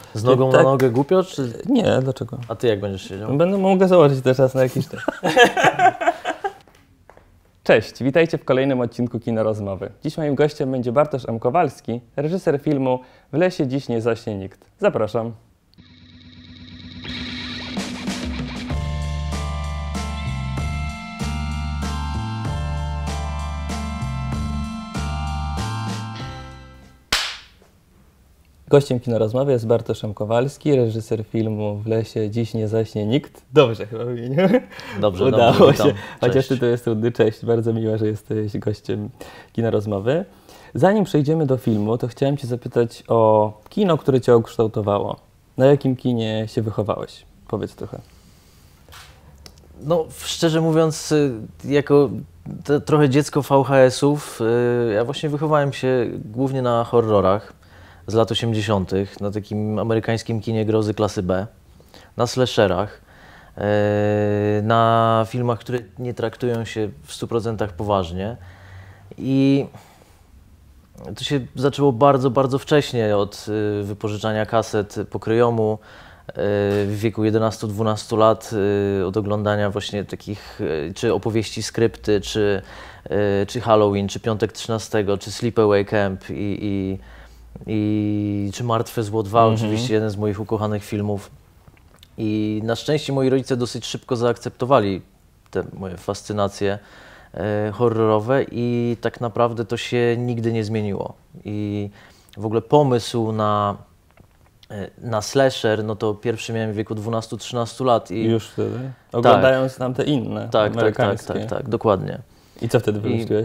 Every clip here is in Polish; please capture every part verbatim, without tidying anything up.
Z nogą Ty na tak... nogę głupio, czy... Nie, dlaczego? A ty jak będziesz siedział? Będę mogę założyć też czas na jakiś czas. Cześć, witajcie w kolejnym odcinku Kino Rozmowy. Dziś moim gościem będzie Bartosz M. Kowalski, reżyser filmu W lesie dziś nie zaśnie nikt. Zapraszam. Gościem Kino Rozmowy jest Bartosz M. Kowalski, reżyser filmu W lesie dziś nie zaśnie nikt. Dobrze chyba wymieniłem. Dobrze, Udało dobrze, się. Chociaż tytuł jest trudny. Cześć, bardzo miło, że jesteś gościem Kino Rozmowy. Zanim przejdziemy do filmu, to chciałem Cię zapytać o kino, które Cię ukształtowało. Na jakim kinie się wychowałeś? Powiedz trochę. No, szczerze mówiąc, jako te, trochę dziecko V H S-ów, ja właśnie wychowałem się głównie na horrorach z lat osiemdziesiątych, na takim amerykańskim kinie grozy klasy B, na slasherach, na filmach, które nie traktują się w stu procentach poważnie. I to się zaczęło bardzo, bardzo wcześnie, od wypożyczania kaset pokryjomu w wieku jedenastu dwunastu lat, od oglądania właśnie takich czy opowieści skrypty, czy, czy Halloween, czy Piątek trzynastego, czy Sleepaway Camp i, i, i czy Martwe Zło dwa, mm-hmm. oczywiście jeden z moich ukochanych filmów. I na szczęście moi rodzice dosyć szybko zaakceptowali te moje fascynacje e, horrorowe i tak naprawdę to się nigdy nie zmieniło. I w ogóle pomysł na, e, na slasher, no to pierwszy miałem w wieku dwunastu trzynastu lat. I już wtedy? Oglądając tam te inne, tak, amerykańskie. Tak, tak, tak, tak, dokładnie. I co wtedy wymyśliłeś?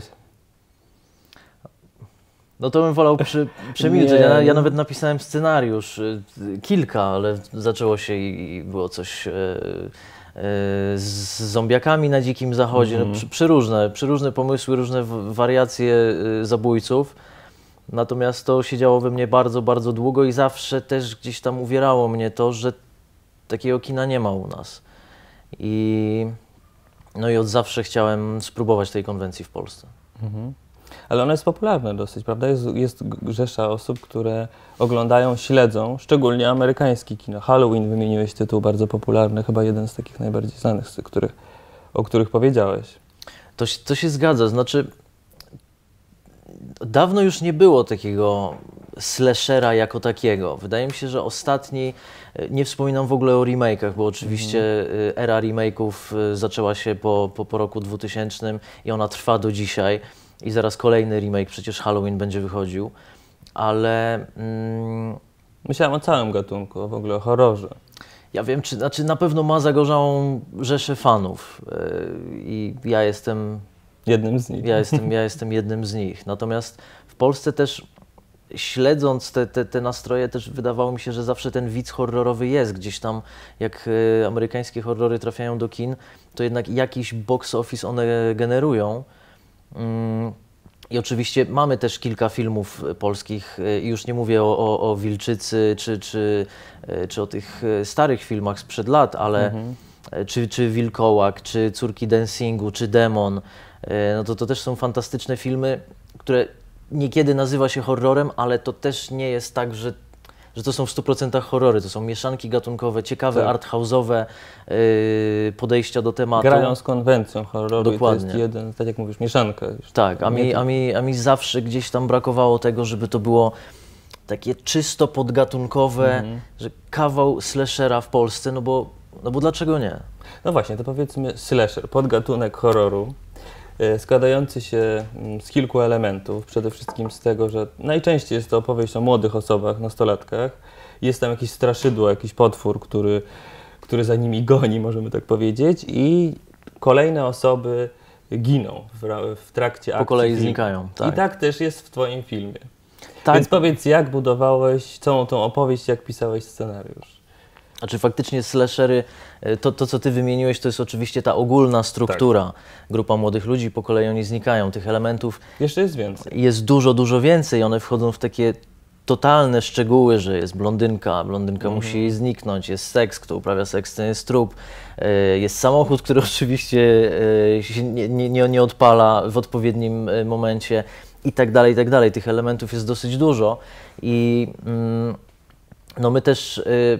No to bym wolał przy, przemilczeć. Ja, ja nawet napisałem scenariusz, kilka, ale zaczęło się i, i było coś e, e, z zombiakami na Dzikim Zachodzie, mm. no, przy, przyróżne, przyróżne pomysły, różne wariacje e, zabójców. Natomiast to siedziało we mnie bardzo, bardzo długo i zawsze też gdzieś tam uwierało mnie to, że takiego kina nie ma u nas. I, no i od zawsze chciałem spróbować tej konwencji w Polsce. Mm-hmm. Ale ono jest popularne dosyć, prawda? Jest, jest rzesza osób, które oglądają, śledzą, szczególnie amerykańskie kino. Halloween wymieniłeś tytuł bardzo popularny, chyba jeden z takich najbardziej znanych, z których, o których powiedziałeś. To, to się zgadza, znaczy dawno już nie było takiego slashera jako takiego. Wydaje mi się, że ostatni, nie wspominam w ogóle o remake'ach, bo oczywiście mm. era remake'ów zaczęła się po, po, po roku dwutysięcznym i ona trwa do dzisiaj. I zaraz kolejny remake, przecież Halloween będzie wychodził, ale... Mm, Myślałem o całym gatunku, w ogóle o horrorze. Ja wiem, czy, znaczy na pewno ma zagorzałą rzeszę fanów yy, i ja jestem... Jednym z nich. Ja jestem, ja jestem jednym z nich. Natomiast w Polsce też, śledząc te, te, te nastroje, też wydawało mi się, że zawsze ten widz horrorowy jest gdzieś tam, jak yy, amerykańskie horrory trafiają do kin, to jednak jakiś box office one generują. I oczywiście mamy też kilka filmów polskich i już nie mówię o, o, o Wilczycy czy, czy, czy o tych starych filmach sprzed lat, ale mhm. czy, czy Wilkołak, czy Córki Dancingu, czy Demon, no to, to też są fantastyczne filmy, które niekiedy nazywa się horrorem, ale to też nie jest tak, że że to są w stu procentach horrory, to są mieszanki gatunkowe, ciekawe, tak. arthouse'owe yy, podejścia do tematu. Grają z konwencją horroru. Dokładnie. To jest jeden, tak jak mówisz, mieszanka. Już tak, a mi, a, mi, a mi zawsze gdzieś tam brakowało tego, żeby to było takie czysto podgatunkowe, mhm. że kawał slashera w Polsce, no bo, no bo dlaczego nie? No właśnie, to powiedzmy slasher, podgatunek horroru, składający się z kilku elementów, przede wszystkim z tego, że najczęściej jest to opowieść o młodych osobach, nastolatkach. Jest tam jakieś straszydło, jakiś potwór, który, który za nimi goni, możemy tak powiedzieć, i kolejne osoby giną w, w trakcie akcji. Po kolei filmu. znikają. Tak. I tak też jest w Twoim filmie. Tak. Więc powiedz, jak budowałeś całą tą opowieść, jak pisałeś scenariusz? Znaczy faktycznie slashery, to, to co Ty wymieniłeś, to jest oczywiście ta ogólna struktura. Tak. Grupa młodych ludzi, po kolei oni znikają. Tych elementów jeszcze jest więcej. Jest dużo, dużo więcej. One wchodzą w takie totalne szczegóły, że jest blondynka, blondynka mhm. musi zniknąć, jest seks, kto uprawia seks, ten jest trup, jest samochód, który oczywiście się nie, nie, nie odpala w odpowiednim momencie i tak dalej, i tak dalej. Tych elementów jest dosyć dużo i... Mm, no my też y,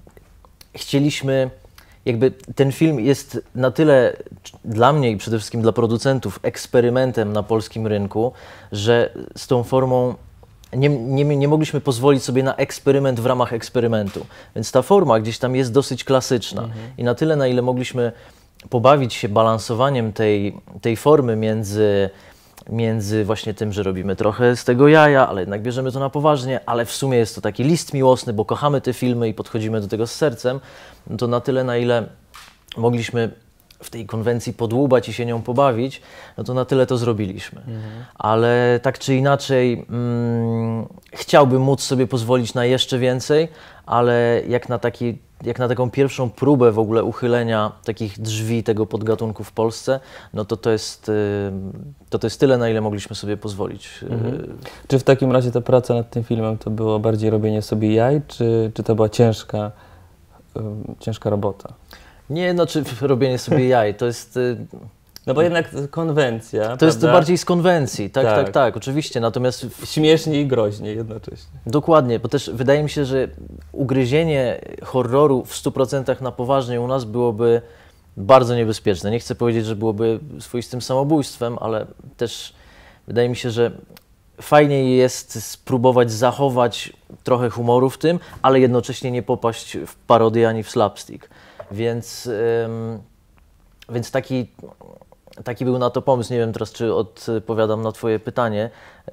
chcieliśmy, jakby ten film jest na tyle dla mnie i przede wszystkim dla producentów eksperymentem na polskim rynku, że z tą formą nie, nie, nie mogliśmy pozwolić sobie na eksperyment w ramach eksperymentu. Więc ta forma gdzieś tam jest dosyć klasyczna. Mhm. I na tyle, na ile mogliśmy pobawić się balansowaniem tej, tej formy między, między właśnie tym, że robimy trochę z tego jaja, ale jednak bierzemy to na poważnie, ale w sumie jest to taki list miłosny, bo kochamy te filmy i podchodzimy do tego z sercem, no to na tyle, na ile mogliśmy w tej konwencji podłubać i się nią pobawić, no to na tyle to zrobiliśmy. Mhm. Ale tak czy inaczej mm, chciałbym móc sobie pozwolić na jeszcze więcej, ale jak na, taki, jak na taką pierwszą próbę w ogóle uchylenia takich drzwi tego podgatunku w Polsce, no to to jest, to, to jest tyle, na ile mogliśmy sobie pozwolić. Mhm. Czy w takim razie ta praca nad tym filmem to było bardziej robienie sobie jaj, czy, czy to była ciężka, ciężka robota? Nie, no czy robienie sobie jaj, to jest... No bo jednak konwencja, To prawda? jest bardziej z konwencji, tak, tak, Tak. tak, tak, oczywiście, natomiast... Śmiesznie i groźnie jednocześnie. Dokładnie, bo też wydaje mi się, że ugryzienie horroru w stu procentach na poważnie u nas byłoby bardzo niebezpieczne. Nie chcę powiedzieć, że byłoby swoistym samobójstwem, ale też wydaje mi się, że fajniej jest spróbować zachować trochę humoru w tym, ale jednocześnie nie popaść w parodię ani w slapstick. Więc, ym, więc taki, taki był na to pomysł. Nie wiem teraz, czy odpowiadam na Twoje pytanie,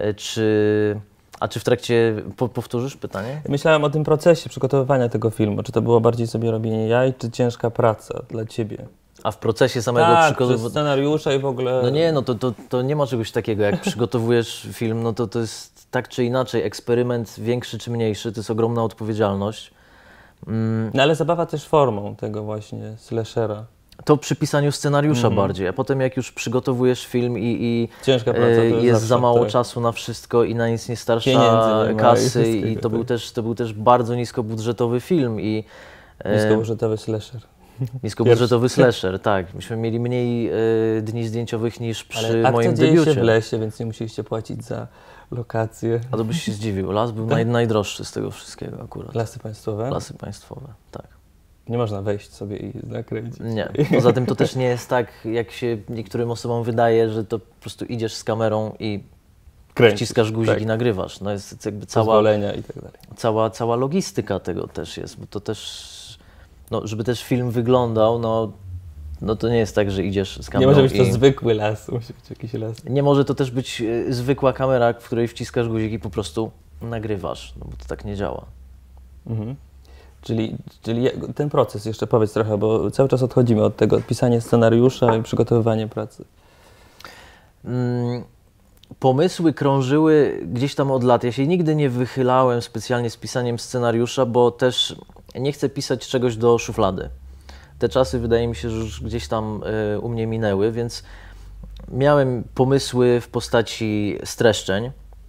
czy... A czy w trakcie... Po, powtórzysz pytanie? Myślałem o tym procesie przygotowywania tego filmu. Czy to było bardziej sobie robienie jaj, czy ciężka praca dla Ciebie? A w procesie samego tak, przygotowywania... scenariusza i w ogóle... No nie, no to, to, to nie ma czegoś takiego. Jak przygotowujesz film, no to to jest tak czy inaczej eksperyment większy czy mniejszy. To jest ogromna odpowiedzialność. Mm. No ale zabawa też formą tego właśnie slashera. To przy pisaniu scenariusza Mhm. bardziej, a potem jak już przygotowujesz film i, i Ciężka praca, to e, jest jest zawsze za mało tak. czasu na wszystko i na nic nie starsza Pieniędzy nie ma i kasy wszystkiego, i to tak. był, też, to był też bardzo niskobudżetowy film i e, Niskobudżetowy slasher. niskobudżetowy slasher, tak. Myśmy mieli mniej e, dni zdjęciowych niż przy Ale moim akcja dzieje debiucie. się w lesie, więc nie musieliście płacić za lokację. A to byś się zdziwił. Las był naj, najdroższy z tego wszystkiego akurat. Lasy państwowe? Lasy państwowe, tak. Nie można wejść sobie i nakręcić. Nie. Poza tym to też nie jest tak, jak się niektórym osobom wydaje, że to po prostu idziesz z kamerą i Kręcisz, wciskasz guzik tak. i nagrywasz. No jest jakby cała, Pozwolenia i tak dalej. cała, cała logistyka tego też jest, bo to też, no, żeby też film wyglądał, no, no to nie jest tak, że idziesz z Nie kamerą może być to i... zwykły las, musi być jakiś las. Nie może to też być y, zwykła kamera, w której wciskasz guzik i po prostu nagrywasz, no bo to tak nie działa. Mhm. Czyli, czyli ten proces jeszcze powiedz trochę, bo cały czas odchodzimy od tego, pisanie scenariusza i przygotowywanie pracy. Mm, pomysły krążyły gdzieś tam od lat. Ja się nigdy nie wychylałem specjalnie z pisaniem scenariusza, bo też nie chcę pisać czegoś do szuflady. Te czasy wydaje mi się, że już gdzieś tam y, u mnie minęły, więc miałem pomysły w postaci streszczeń.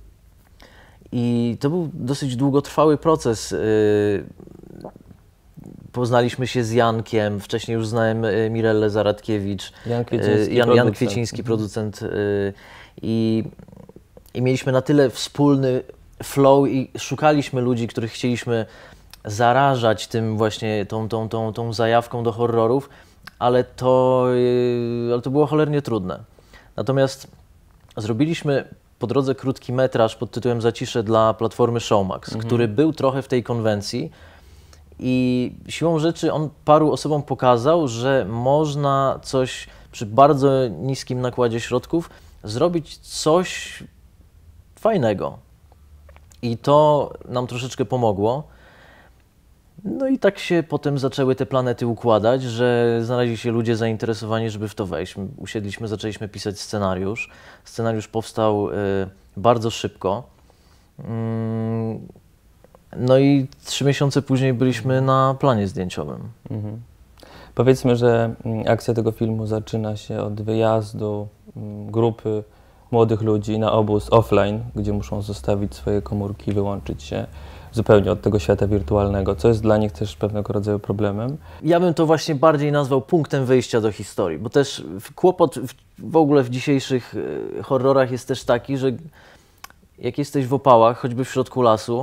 I to był dosyć długotrwały proces. y, Poznaliśmy się z Jankiem, wcześniej już znałem y, Mirellę Zaradkiewicz, Jan Kwieciński, Jan, Jan producent. Kwieciński, producent y, i, i mieliśmy na tyle wspólny flow i szukaliśmy ludzi, których chcieliśmy zarażać tym właśnie, tą, tą, tą, tą zajawką do horrorów, ale to, y, ale to było cholernie trudne. Natomiast zrobiliśmy po drodze krótki metraż pod tytułem Zacisze dla platformy Showmax, Mhm. który był trochę w tej konwencji i siłą rzeczy on paru osobom pokazał, że można coś przy bardzo niskim nakładzie środków zrobić coś fajnego. I to nam troszeczkę pomogło. No i tak się potem zaczęły te planety układać, że znaleźli się ludzie zainteresowani, żeby w to wejść. My usiedliśmy, zaczęliśmy pisać scenariusz. Scenariusz powstał y, bardzo szybko. Mm, no i trzy miesiące później byliśmy na planie zdjęciowym. Mhm. Powiedzmy, że mm, akcja tego filmu zaczyna się od wyjazdu mm, grupy młodych ludzi na obóz offline, gdzie muszą zostawić swoje komórki, wyłączyć się zupełnie od tego świata wirtualnego, co jest dla nich też pewnego rodzaju problemem. Ja bym to właśnie bardziej nazwał punktem wyjścia do historii, bo też kłopot w, w ogóle w dzisiejszych y, horrorach jest też taki, że jak jesteś w opałach, choćby w środku lasu,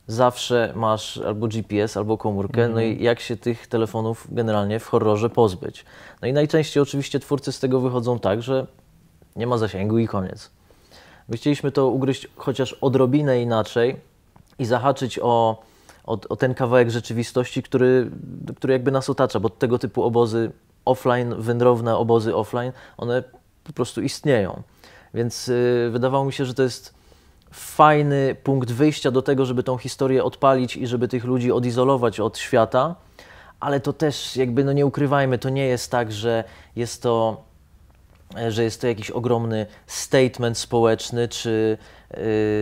zawsze masz albo G P S, albo komórkę, no i jak się tych telefonów generalnie w horrorze pozbyć. No i najczęściej oczywiście twórcy z tego wychodzą tak, że nie ma zasięgu i koniec. My chcieliśmy to ugryźć chociaż odrobinę inaczej i zahaczyć o, o, o ten kawałek rzeczywistości, który, który jakby nas otacza, bo tego typu obozy offline, wędrowne obozy offline, one po prostu istnieją. Więc yy, wydawało mi się, że to jest fajny punkt wyjścia do tego, żeby tą historię odpalić i żeby tych ludzi odizolować od świata, ale to też jakby, no nie ukrywajmy, to nie jest tak, że jest to, że jest to jakiś ogromny statement społeczny, czy yy,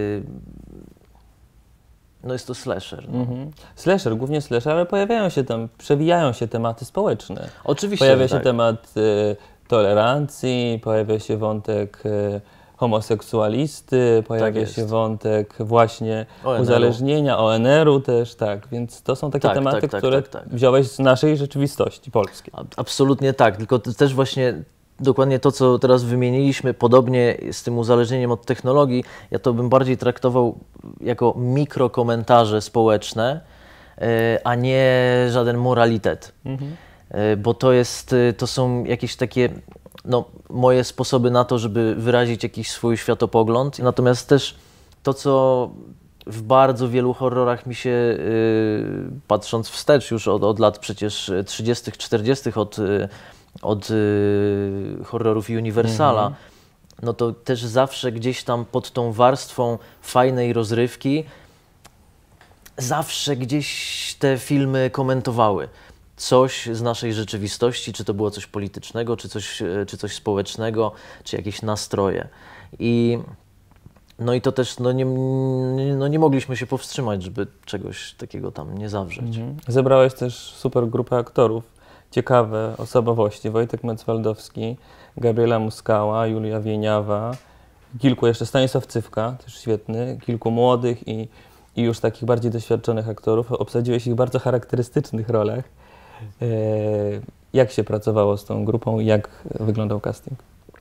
no jest to slasher. No. Mhm. Slasher, głównie slasher, ale pojawiają się tam, przewijają się tematy społeczne. Oczywiście, Pojawia się tak. temat y, tolerancji, pojawia się wątek y, homoseksualisty, pojawia jest. się wątek właśnie O N R u. uzależnienia, O N R u też, tak. Więc to są takie Tak, tematy, tak, tak, które tak, tak. wziąłeś z naszej rzeczywistości polskiej. A- Absolutnie tak, tylko to też właśnie dokładnie to, co teraz wymieniliśmy, podobnie z tym uzależnieniem od technologii, ja to bym bardziej traktował jako mikrokomentarze społeczne, e, a nie żaden moralitet. Mhm. E, Bo to jest, e, to są jakieś takie no, moje sposoby na to, żeby wyrazić jakiś swój światopogląd. Natomiast też to, co w bardzo wielu horrorach mi się, yy, patrząc wstecz już od, od lat przecież trzydziestych, czterdziestych, od, yy, od yy, horrorów Universala, Mhm. no to też zawsze gdzieś tam pod tą warstwą fajnej rozrywki zawsze gdzieś te filmy komentowały coś z naszej rzeczywistości, czy to było coś politycznego, czy coś, e, czy coś społecznego, czy jakieś nastroje. I no i to też no nie, no nie mogliśmy się powstrzymać, żeby czegoś takiego tam nie zawrzeć. Mhm. Zebrałeś też super grupę aktorów, ciekawe osobowości, Wojtek Metzwaldowski, Gabriela Muskała, Julia Wieniawa, kilku jeszcze, Stanisław Cywka, też świetny, kilku młodych i, i już takich bardziej doświadczonych aktorów. Obsadziłeś ich w bardzo charakterystycznych rolach. E, jak się pracowało z tą grupą i jak wyglądał casting?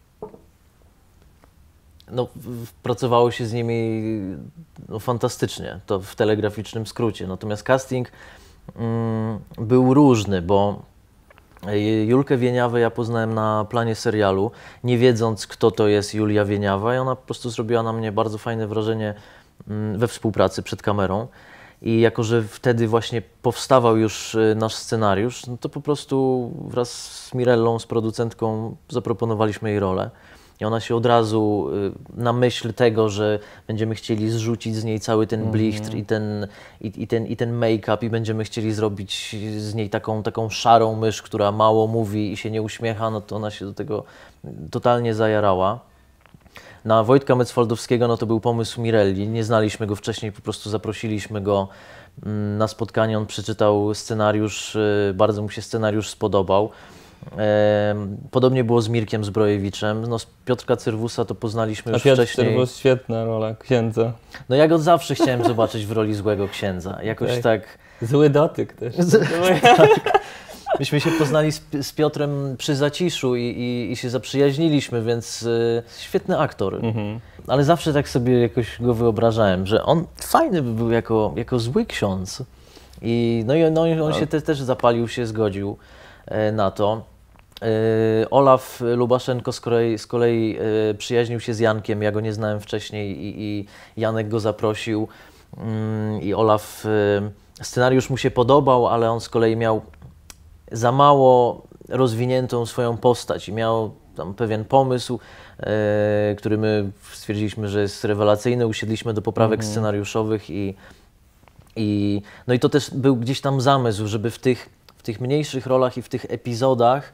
No, w- pracowało się z nimi no, fantastycznie, to w telegraficznym skrócie. Natomiast casting mm, był różny, bo e, Julkę Wieniawę ja poznałem na planie serialu, nie wiedząc, kto to jest Julia Wieniawa, i ona po prostu zrobiła na mnie bardzo fajne wrażenie mm, we współpracy przed kamerą. I jako, że wtedy właśnie powstawał już e, nasz scenariusz, no to po prostu wraz z Mirellą, z producentką, zaproponowaliśmy jej rolę. I ona się od razu y, na myśl tego, że będziemy chcieli zrzucić z niej cały ten blichtr i ten, i, i ten, i ten make-up i będziemy chcieli zrobić z niej taką, taką szarą mysz, która mało mówi i się nie uśmiecha, no to ona się do tego totalnie zajarała. Na Wojtka Metzwaldowskiego no to był pomysł Mirelli, nie znaliśmy go wcześniej, po prostu zaprosiliśmy go mm, na spotkanie, on przeczytał scenariusz, y, bardzo mu się scenariusz spodobał. Em, Podobnie było z Mirkiem Zbrojewiczem. No, z Piotrka Cyrwusa to poznaliśmy A już Piotr wcześniej. Cyrwus, świetna rola księdza. No ja go zawsze chciałem zobaczyć w roli złego księdza. Jakoś Tak. tak. Zły dotyk też. Myśmy się poznali z, z Piotrem przy Zaciszu i, i, i się zaprzyjaźniliśmy, więc y, świetny aktor. Mhm. Ale zawsze tak sobie jakoś go wyobrażałem, że on fajny by był jako, jako zły ksiądz. I, no i no, i on się te, też zapalił, się zgodził e, na to. E, Olaf Lubaszenko z kolei, z kolei e, przyjaźnił się z Jankiem, ja go nie znałem wcześniej i, i Janek go zaprosił. Mm, I Olaf, e, scenariusz mu się podobał, ale on z kolei miał za mało rozwiniętą swoją postać i miał tam pewien pomysł, e, który my stwierdziliśmy, że jest rewelacyjny. Usiedliśmy do poprawek Mhm. scenariuszowych i, i no i to też był gdzieś tam zamysł, żeby w tych, w tych mniejszych rolach i w tych epizodach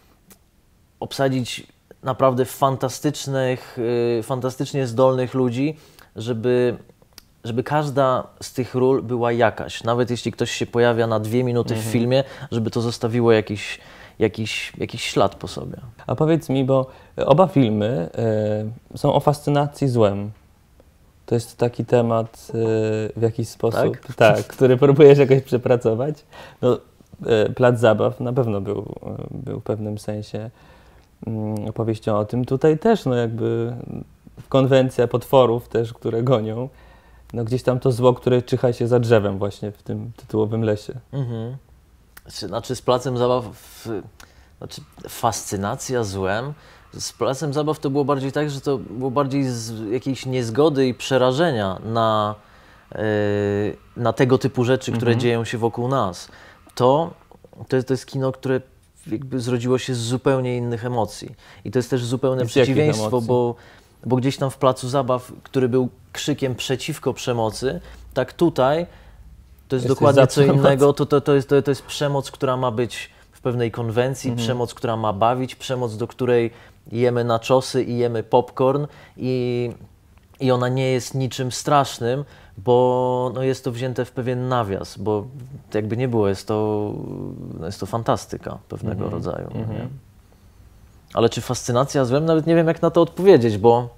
obsadzić naprawdę fantastycznych, y, fantastycznie zdolnych ludzi, żeby, żeby każda z tych ról była jakaś. Nawet jeśli ktoś się pojawia na dwie minuty w filmie, żeby to zostawiło jakiś, jakiś, jakiś ślad po sobie. A powiedz mi, bo oba filmy y, są o fascynacji złem. To jest taki temat y, w jakiś sposób, Tak? tak, który próbujesz jakoś przepracować. No, y, Plac Zabaw na pewno był, y, był w pewnym sensie y, opowieścią o tym. Tutaj też no jakby konwencja potworów też, które gonią, no gdzieś tam to zło, które czyha się za drzewem właśnie w tym tytułowym lesie. Mhm. Znaczy z placem zabaw, w, znaczy fascynacja złem, z placem zabaw to było bardziej tak, że to było bardziej z jakiejś niezgody i przerażenia na, yy, na tego typu rzeczy, które Mhm. dzieją się wokół nas. To, to, jest, to jest kino, które jakby zrodziło się z zupełnie innych emocji. I to jest też zupełne Z jakich przeciwieństwo, emocji? bo, bo gdzieś tam w placu zabaw, który był krzykiem przeciwko przemocy, tak tutaj to jest Jesteś dokładnie za co przemoc. innego. To, to, to, jest, to, to jest przemoc, która ma być w pewnej konwencji, Mhm. przemoc, która ma bawić, przemoc, do której jemy naczosy i jemy popcorn i, i ona nie jest niczym strasznym, bo no jest to wzięte w pewien nawias, bo jakby nie było, jest to, no jest to fantastyka pewnego Mhm. rodzaju. no Mhm. Nie? Ale czy fascynacja złem? Nawet nie wiem, jak na to odpowiedzieć, bo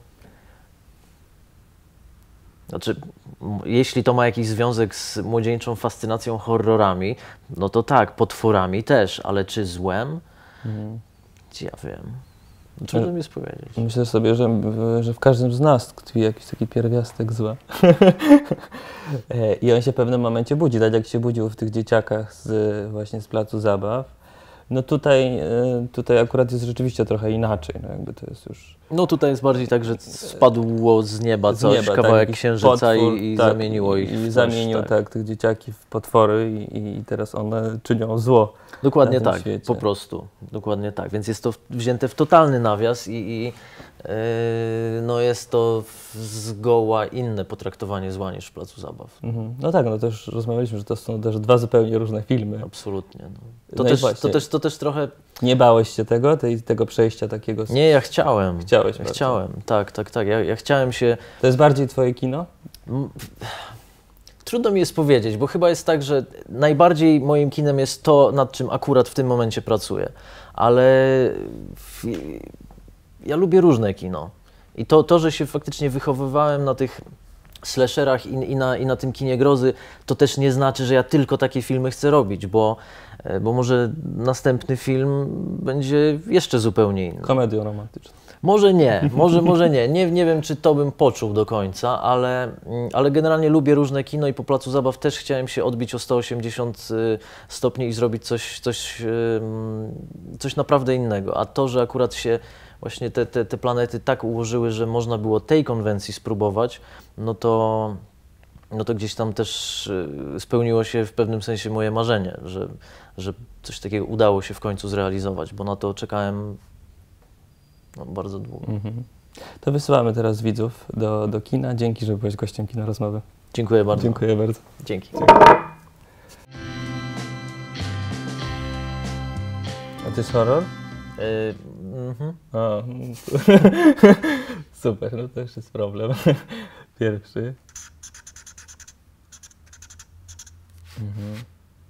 znaczy, m- jeśli to ma jakiś związek z młodzieńczą fascynacją horrorami, no to tak, potworami też, ale czy złem? Mhm. Ja wiem. Trudno mi jest powiedzieć. Myślę sobie, że, że w każdym z nas tkwi jakiś taki pierwiastek zła. E, I on się w pewnym momencie budzi, tak jak się budził w tych dzieciakach z, właśnie z placu zabaw. No tutaj, e, tutaj akurat jest rzeczywiście trochę inaczej, no jakby to jest już No tutaj jest bardziej tak, że spadło z nieba z coś, nieba, kawałek jakiś księżyca potwór, i, i tak, zamieniło ich I w coś, zamienił tak. tak, tych dzieciaki w potwory i, i teraz one czynią zło. Dokładnie na tym tak, świecie. po prostu. Dokładnie tak. Więc jest to wzięte w totalny nawias i, i yy, no jest to w- zgoła inne potraktowanie zła niż w placu zabaw. Mhm. No tak, no to już rozmawialiśmy, że to są też dwa zupełnie różne filmy. Absolutnie. No. To, No i też, to, właśnie. też, to też trochę... Nie bałeś się tego, tej, tego przejścia takiego? z- Nie, ja chciałem. Chciałeś Ja bardzo. chciałem, tak, tak, tak. Ja, ja chciałem się... To jest bardziej twoje kino? M- Trudno mi jest powiedzieć, bo chyba jest tak, że najbardziej moim kinem jest to, nad czym akurat w tym momencie pracuję. Ale w, ja lubię różne kino. I to, to, że się faktycznie wychowywałem na tych slasherach i, i, na, i na tym kinie grozy, to też nie znaczy, że ja tylko takie filmy chcę robić, bo, e, bo może następny film będzie jeszcze zupełnie inny. Komedią romantyczną. Może nie, może, może nie. nie. Nie wiem, czy to bym poczuł do końca, ale, mm, ale generalnie lubię różne kino i po placu zabaw też chciałem się odbić o sto osiemdziesiąt y, stopni i zrobić coś, coś, ym, coś naprawdę innego. A to, że akurat się właśnie te, te, te planety tak ułożyły, że można było tej konwencji spróbować, no to, no to gdzieś tam też y, spełniło się w pewnym sensie moje marzenie, że, że coś takiego udało się w końcu zrealizować, bo na to czekałem no, bardzo długo. Mhm. To wysyłamy teraz widzów do, do kina. Dzięki, że byłeś gościem Kina Rozmowy. Dziękuję bardzo. Dziękuję bardzo. Dzięki. A to jest horror? Y, mhm. O, super, no to już jest problem. Pierwszy. Mhm.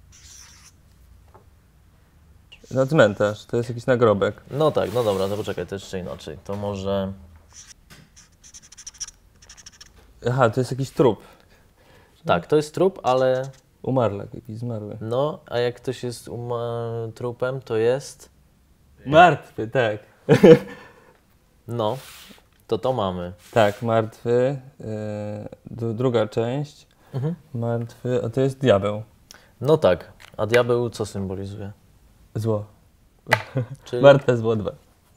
No cmentarz, to jest jakiś nagrobek. No tak, no dobra, to poczekaj, to jeszcze inaczej. To może... Aha, to jest jakiś trup. Tak, to jest trup, ale Umarlak jakiś zmarły. no, a jak ktoś jest uma- trupem, to jest... Martwy, tak. No, to to mamy. Tak, martwy. Yy, dru- druga część. Mhm. Martwy, a to jest diabeł. No tak, a diabeł co symbolizuje? Zło. Czyli... Martwe zło dwa.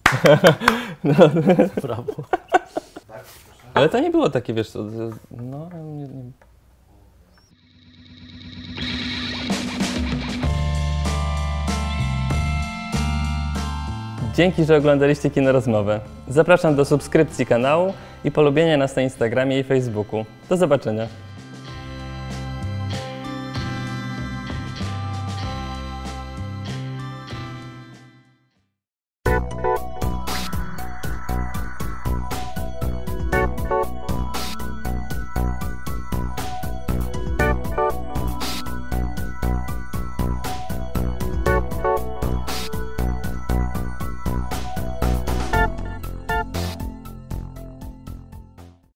Brawo. Ale to nie było takie, wiesz co, no... Nie, nie. Dzięki, że oglądaliście Kino Rozmowę. Zapraszam do subskrypcji kanału i polubienia nas na Instagramie i Facebooku. Do zobaczenia.